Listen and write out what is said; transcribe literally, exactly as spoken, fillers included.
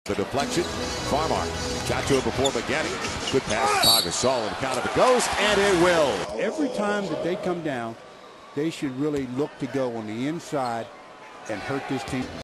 The deflection. Farmar got to it before McGetty. Good pass to Pau Gasol, and count of it goes, and it will. Every time that they come down, they should really look to go on the inside and hurt this team.